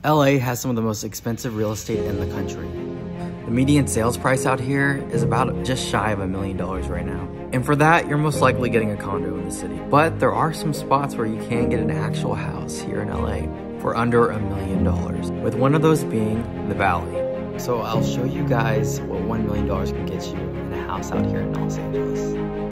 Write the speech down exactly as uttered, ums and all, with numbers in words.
L A has some of the most expensive real estate in the country. The median sales price out here is about just shy of a million dollars right now. And for that, you're most likely getting a condo in the city. But there are some spots where you can get an actual house here in L A for under a million dollars, with one of those being the Valley. So I'll show you guys what one million dollars can get you in a house out here in Los Angeles.